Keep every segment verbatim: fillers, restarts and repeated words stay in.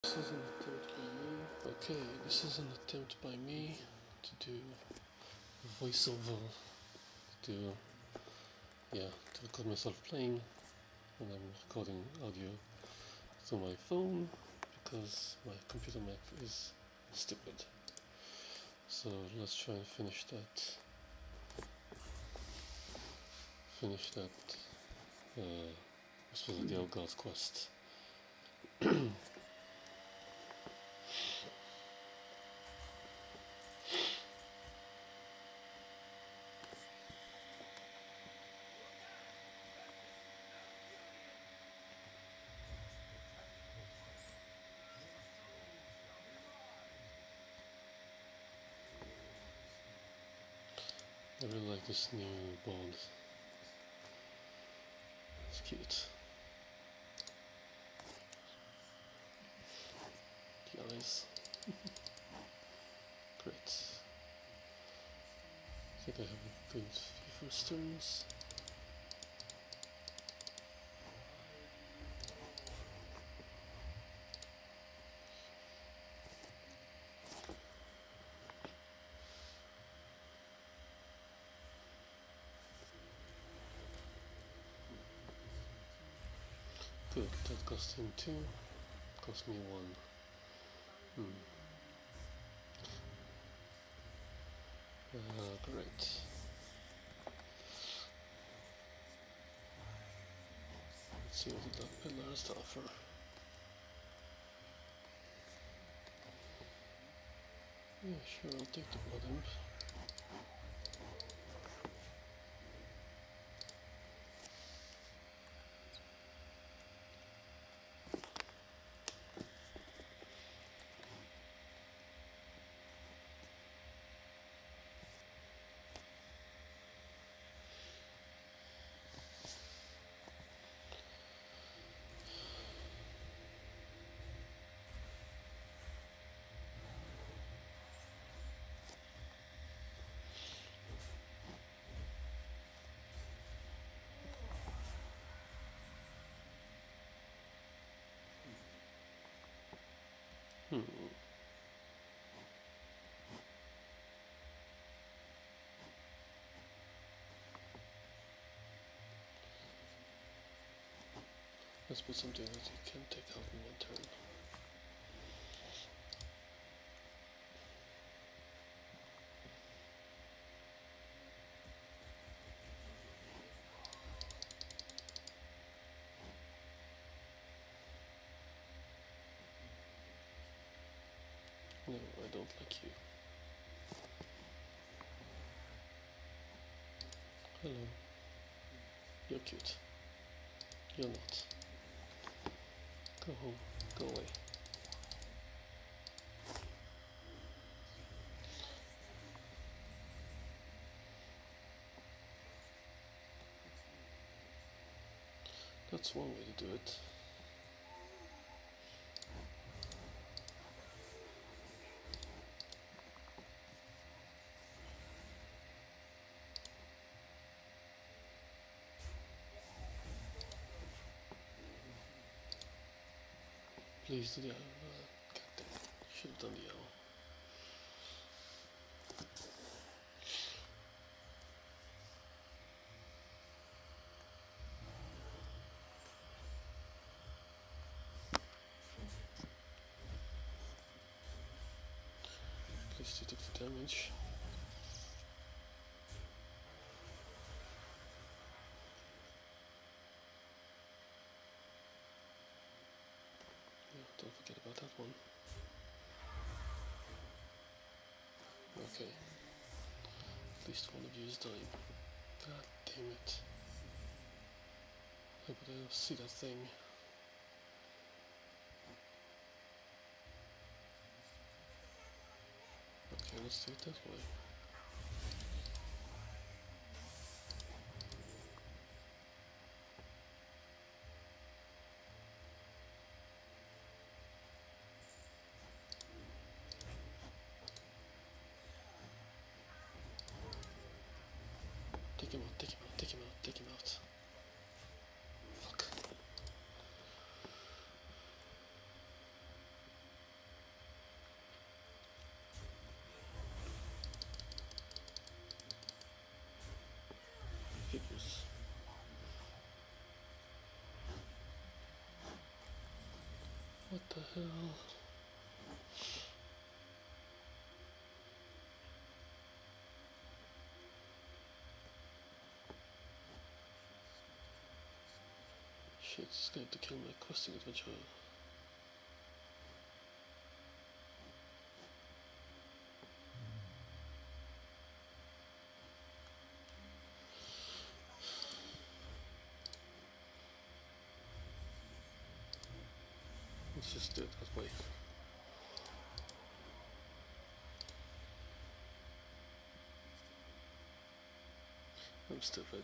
This is an attempt by me. Okay, this is an attempt by me to do voiceover, to yeah, to record myself playing, and I'm recording audio through my phone because my computer mic is stupid. So let's try and finish that. Finish that. Uh, this was the Old God's Quest. I really like this new board. It's cute. The eyes. Great. I think I have a good few first turns. Good, that cost him two, cost me one. Hmm. Uh, great. Let's see what the dark pillar has to offer. Yeah, sure, I'll take the blood imp. Hmm. Let's put something that you can take out in one turn. No, I don't like you. Hello. You're cute. You're not. Go home. Go away. That's one way to do it. Please do the owl. Uh, God damn it. Should have done the owl. Please do the damage. Yeah, don't forget about that one. Okay. At least one of you is dying. God damn it. I could see that thing. Okay, let's do it that way. Take him out, take him out, take him out, take him out. Fuck. the hell? Shit, it's going to kill my questing adventure. Let's just do it that way. I'm stupid.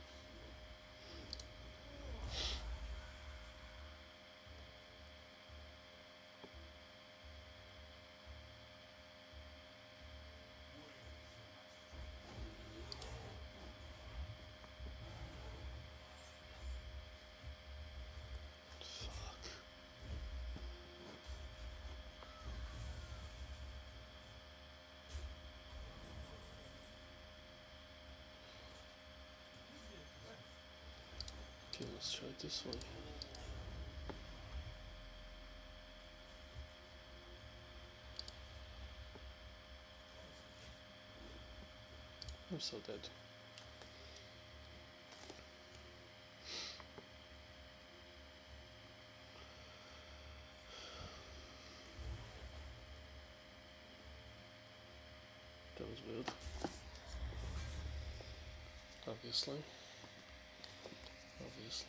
Okay, let's try it this way. I'm so dead. That was weird. Obviously. Obviously.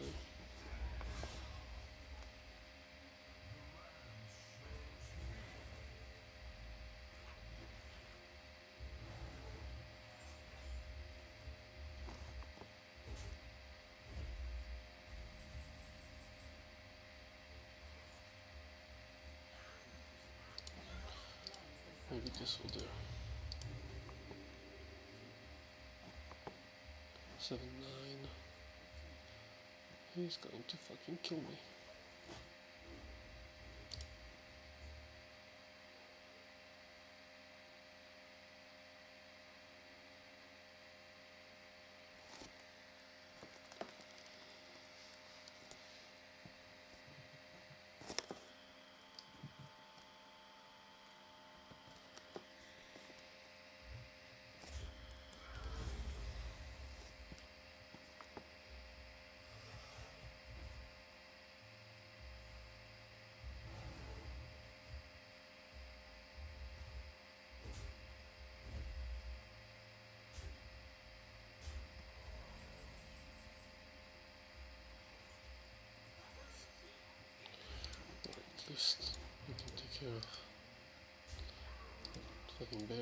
Maybe this will do. Seven, nine. He's going to fucking kill me. At least we can take care of fucking bear.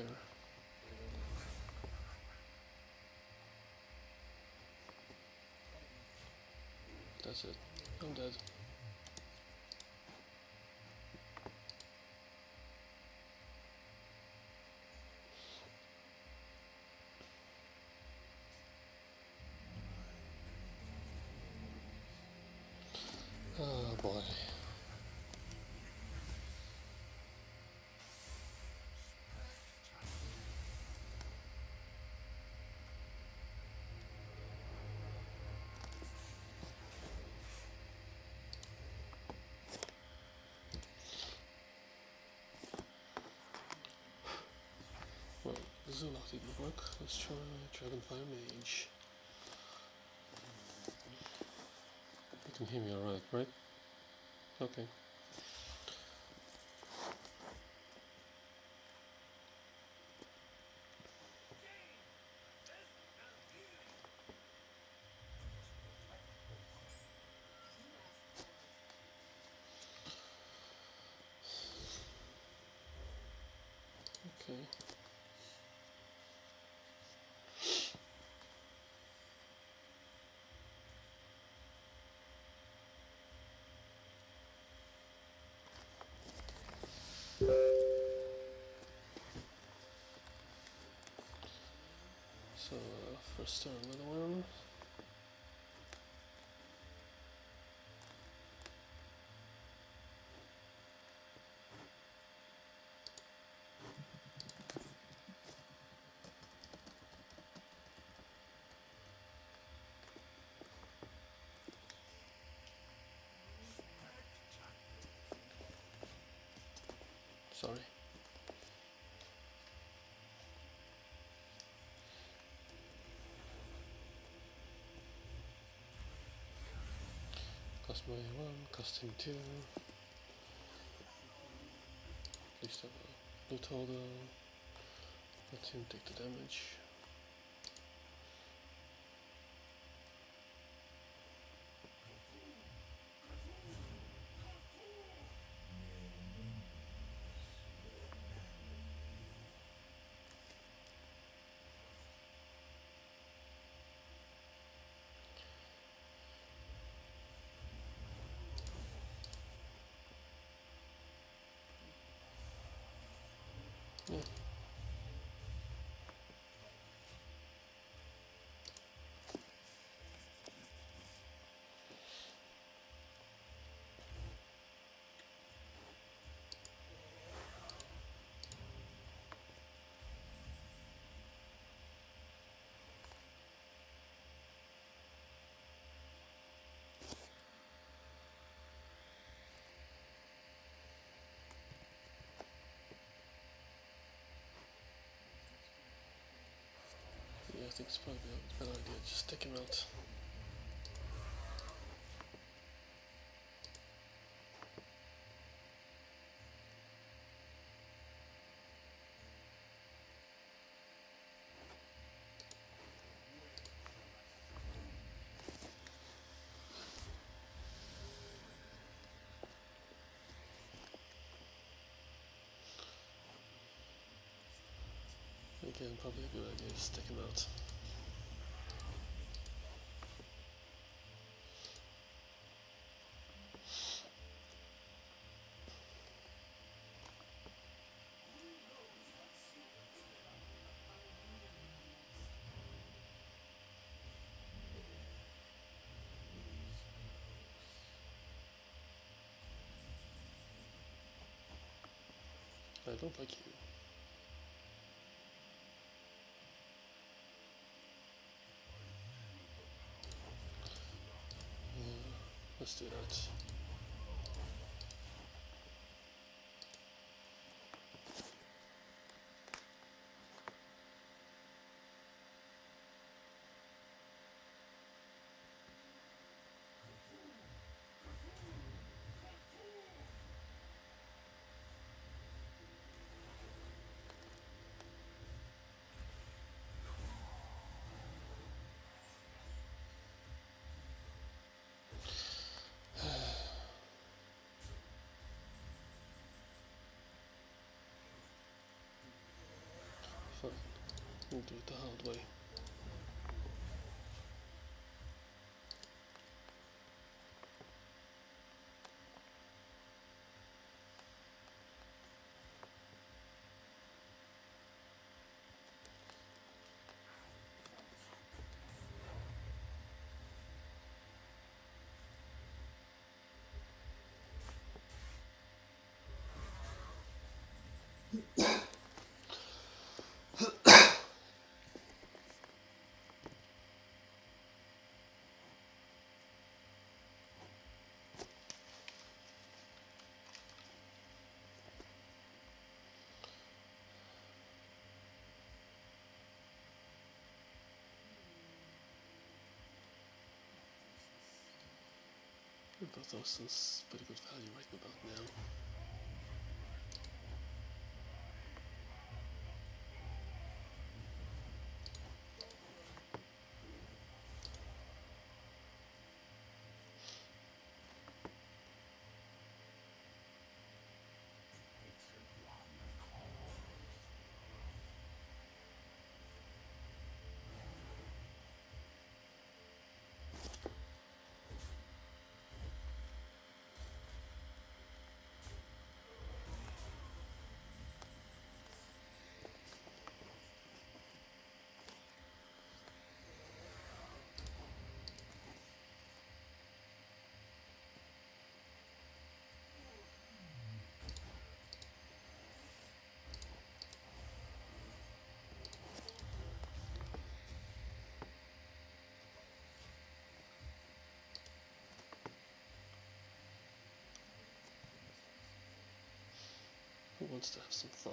That's it. I'm dead. Oh boy. Well, the Zulach didn't work. Let's try Dragonfire Mage. You can hear me alright, right? Okay. Okay. So, uh, first turn another one. Sorry. Cost my one, cost him two. At least have a loot holder. Let him take the damage. Yeah. Yeah, I think it's probably a better idea. Just take him out. Again, probably a good idea. Just take him out. I don't like you. Yeah, let's do that. Fine. We'll do it the hard way. Both those things pretty good value right about now. Who wants to have some fun?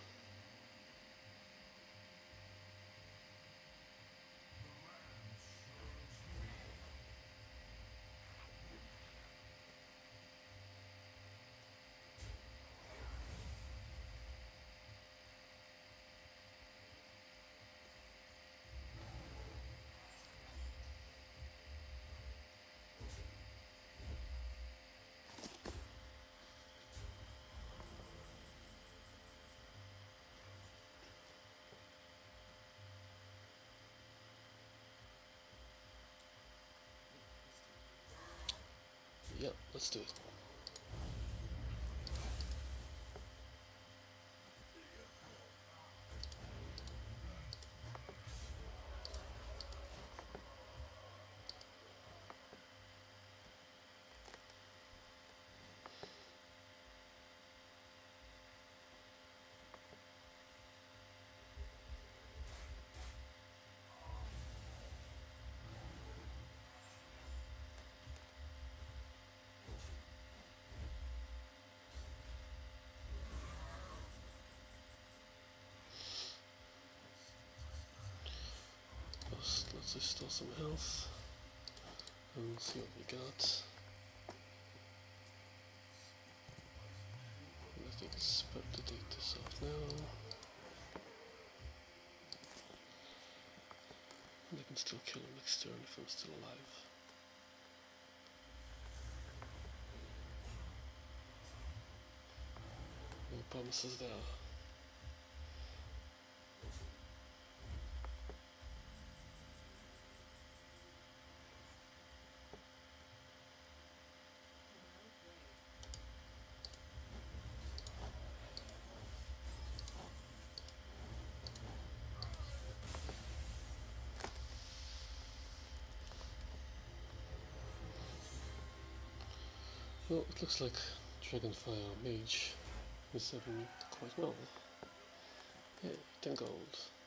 Yeah, let's do it. Let's, let's restore some health and see what we got. Let's update this off now. I can still kill him next turn if I'm still alive. No promises there. Well, it looks like Dragonfire Mage is having quite well. Yeah, ten gold.